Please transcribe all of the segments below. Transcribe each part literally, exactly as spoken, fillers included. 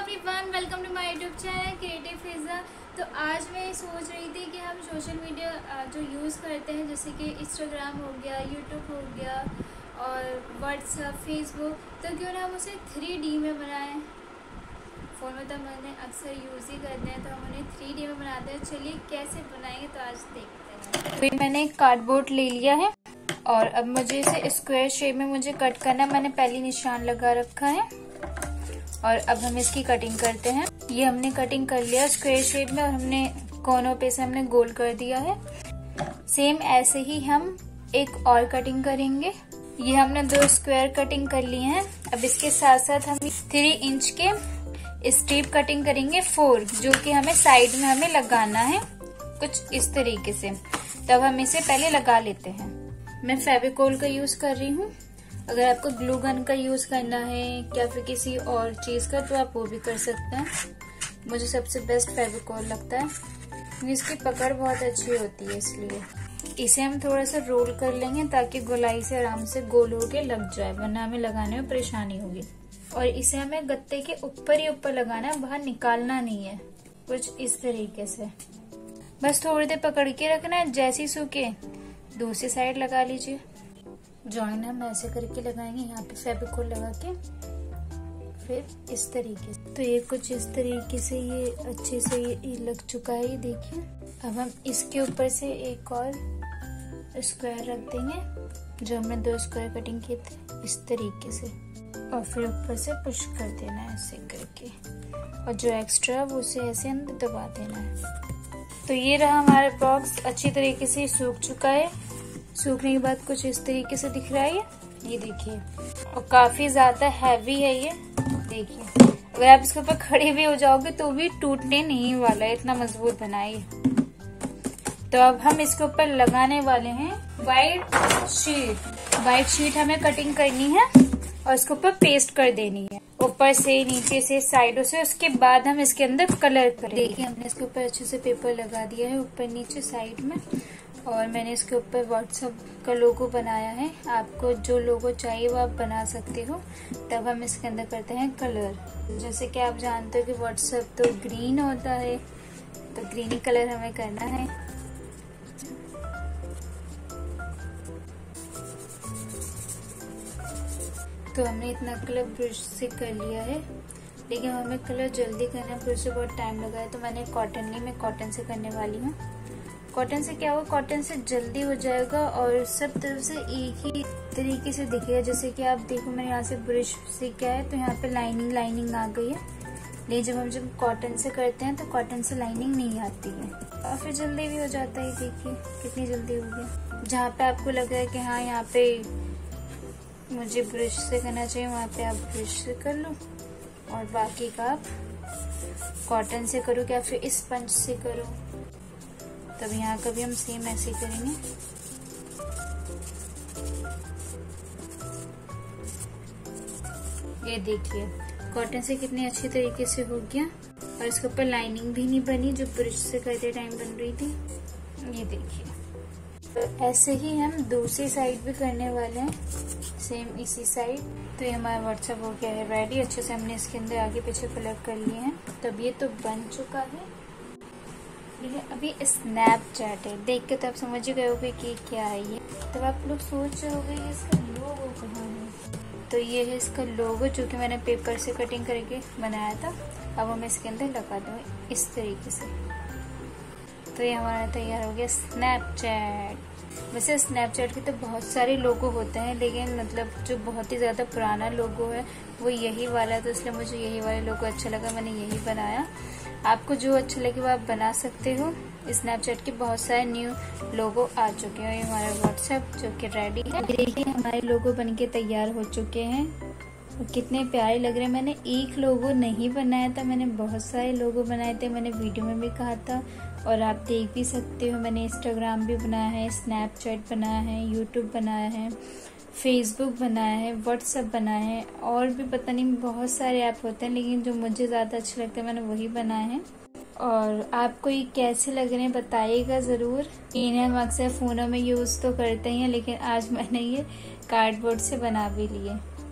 Everyone, welcome to my YouTube channel creative Fiza. तो आज मैं सोच रही थी कि हम सोशल मीडिया जो यूज़ करते हैं जैसे कि इंस्टाग्राम हो गया, यूट्यूब हो गया और व्हाट्सएप, फेसबुक, तो क्यों ना हम उसे थ्री डी में बनाएं। फ़ोन में तो मैंने अक्सर यूज़ ही करते हैं, तो हम उन्हें थ्री डी में बनाते हैं। चलिए कैसे बनाएंगे तो आज देखते हैं। फिर मैंने एक कार्डबोर्ड ले लिया है और अब मुझे इसे स्क्वायर शेप में मुझे कट करना है। मैंने पहले निशान लगा रखा है और अब हम इसकी कटिंग करते हैं। ये हमने कटिंग कर लिया स्क्वायर शेप में और हमने कोनों पे से हमने गोल कर दिया है। सेम ऐसे ही हम एक और कटिंग करेंगे। ये हमने दो स्क्वायर कटिंग कर लिए हैं। अब इसके साथ साथ हम थ्री इंच के स्ट्रिप कटिंग करेंगे फोर, जो कि हमें साइड में हमें लगाना है कुछ इस तरीके से। तब हम इसे पहले लगा लेते हैं। मैं फेविकोल का यूज कर रही हूँ। अगर आपको ग्लू गन का यूज करना है या फिर किसी और चीज का तो आप वो भी कर सकते हैं। मुझे सबसे बेस्ट फेविकोल लगता है, इसकी पकड़ बहुत अच्छी होती है, इसलिए इसे हम थोड़ा सा रोल कर लेंगे ताकि गोलाई से आराम से गोल होके लग जाए, वरना हमें लगाने में परेशानी होगी। और इसे हमें गत्ते के ऊपर ही ऊपर लगाना है, बाहर निकालना नहीं है। कुछ इस तरीके से बस थोड़ी देर पकड़ के रखना है। जैसे ही सूखे दूसरी साइड लगा लीजिए। जॉइन हम ऐसे करके लगाएंगे, यहाँ पे फेविकोल लगा के फिर इस तरीके से। तो ये कुछ इस तरीके से ये अच्छे से ये लग चुका है, ये देखिए। अब हम इसके ऊपर से एक और स्क्वायर रख देंगे जो हमने दो स्क्वायर कटिंग किए थे, इस तरीके से। और फिर ऊपर से पुश कर देना है ऐसे करके, और जो एक्स्ट्रा वो उसे ऐसे अंदर दबा देना है। तो ये रहा हमारा बॉक्स, अच्छी तरीके से सूख चुका है। सूखने के बाद कुछ इस तरीके से दिख रहा है ये ये देखिए। और काफी ज्यादा हैवी है ये, देखिए। अगर आप इसके ऊपर खड़े भी हो जाओगे तो भी टूटने नहीं वाला है, इतना मजबूत बना है ये। तो अब हम इसके ऊपर लगाने वाले हैं व्हाइट शीट। व्हाइट शीट हमें कटिंग करनी है और इसके ऊपर पेस्ट कर देनी है, ऊपर से, नीचे से, साइडों से। उसके बाद हम इसके अंदर कलर करेंगे। देखिए हमने इसके ऊपर अच्छे से पेपर लगा दिया है, ऊपर नीचे साइड में। और मैंने इसके ऊपर व्हाट्सएप का लोगो बनाया है। आपको जो लोगो चाहिए वो आप बना सकते हो। तब हम इसके अंदर करते हैं कलर। जैसे कि आप जानते हो कि व्हाट्सएप तो ग्रीन होता है, तो ग्रीन ही कलर हमें करना है। तो हमने इतना कलर ब्रश से कर लिया है, लेकिन हमें कलर जल्दी करना है, ब्रश से बहुत टाइम लगा है। तो मैंने कॉटन नहीं, मैं कॉटन से करने वाली हूँ। कॉटन से क्या होगा, कॉटन से जल्दी हो जाएगा और सब तरफ से एक ही तरीके से दिखेगा। जैसे कि आप देखो, मैंने यहाँ से ब्रश से क्या है तो यहाँ पे लाइनिंग लाइनिंग आ गई है। लेकिन जब हम जब कॉटन से करते हैं तो कॉटन से लाइनिंग नहीं आती है और फिर जल्दी भी हो जाता है। देखिए कितनी जल्दी हो गया। जहाँ पे आपको लग रहा है कि हाँ यहाँ पे मुझे ब्रश से करना चाहिए, वहाँ पे आप ब्रश से कर लो, और बाकी का आप कॉटन से करो या फिर स्पंज से करो। तब यहाँ का भी हम सेम ऐसे करेंगे। ये देखिए कॉटन से कितने अच्छे तरीके से हो गया, और इसके ऊपर लाइनिंग भी नहीं बनी जो ब्रश से करते टाइम बन रही थी। ये देखिए। तो ऐसे ही हम दूसरी साइड भी करने वाले हैं, सेम इसी साइड। तो ये हमारा व्हाट्सएप हो गया है रेडी। अच्छे से हमने इसके अंदर आगे पीछे कलर कर लिए हैं। तब ये तो बन चुका है। लेकिन अभी स्नैपचैट है, देख के तो आप समझ ही गए होगे कि क्या है ये। तब आप लोग सोच रहे होंगे इसका लोगो कहाँ है। तो ये है इसका लोगो, जो कि मैंने पेपर से कटिंग करके बनाया था। अब हम इसके अंदर लगा देंगे इस तरीके से। तो ये हमारा तैयार हो गया स्नैपचैट। वैसे स्नैपचैट के तो बहुत सारे लोगो होते हैं, लेकिन मतलब जो बहुत ही ज़्यादा पुराना लोगो है वो यही वाला है, तो इसलिए मुझे यही वाला लोगो अच्छा लगा, मैंने यही बनाया। आपको जो अच्छा लगे वो आप बना सकते हो। स्नैपचैट के बहुत सारे न्यू लोगो आ चुके हैं। ये हमारा व्हाट्सएप जो कि रेडी है। देखिए हमारे लोगो बनके तैयार हो चुके हैं और कितने प्यारे लग रहे हैं। मैंने एक लोगो नहीं बनाया था, मैंने बहुत सारे लोगो बनाए थे। मैंने वीडियो में भी कहा था और आप देख भी सकते हो। मैंने इंस्टाग्राम भी बनाया है, स्नैपचैट बनाया है, यूट्यूब बनाया है, फेसबुक बनाया है, व्हाट्सएप बनाया है, और भी पता नहीं बहुत सारे ऐप होते हैं, लेकिन जो मुझे ज़्यादा अच्छे लगते हैं मैंने वही बनाए हैं। और आपको ये कैसे लग रहे हैं बताइएगा ज़रूर। इन्हें हम अक्सर फ़ोनों में यूज़ तो करते ही हैं, लेकिन आज मैंने ये कार्डबोर्ड से बना भी लिए।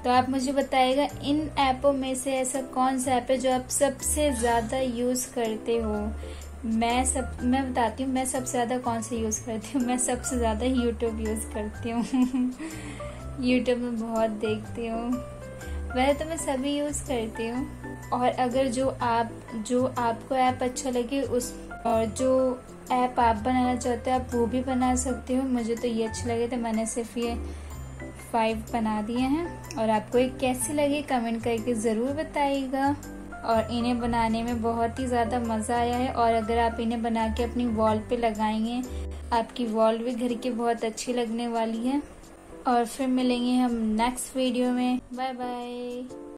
तो आप मुझे बताइएगा इन ऐपों में से ऐसा कौन सा ऐप है जो आप सबसे ज़्यादा यूज़ करते हो। मैं सब मैं बताती हूँ मैं सबसे ज़्यादा कौन सा यूज़ करती हूँ। मैं सबसे ज़्यादा यूट्यूब यूज़ करती हूँ। यूट्यूब में बहुत देखती हूँ। वैसे तो मैं सभी यूज़ करती हूँ। और अगर जो आप जो आपको ऐप अच्छा लगे उस और जो ऐप आप बनाना चाहते हो आप वो भी बना सकते हो। मुझे तो ये अच्छे लगे तो मैंने सिर्फ ये फाइव बना दिए हैं। और आपको ये कैसी लगी कमेंट करके ज़रूर बताइएगा। और इन्हें बनाने में बहुत ही ज़्यादा मज़ा आया है। और अगर आप इन्हें बना के अपनी वॉल पे लगाएंगे आपकी वॉल भी घर की बहुत अच्छी लगने वाली है। और फिर मिलेंगे हम नेक्स्ट वीडियो में। Bye bye.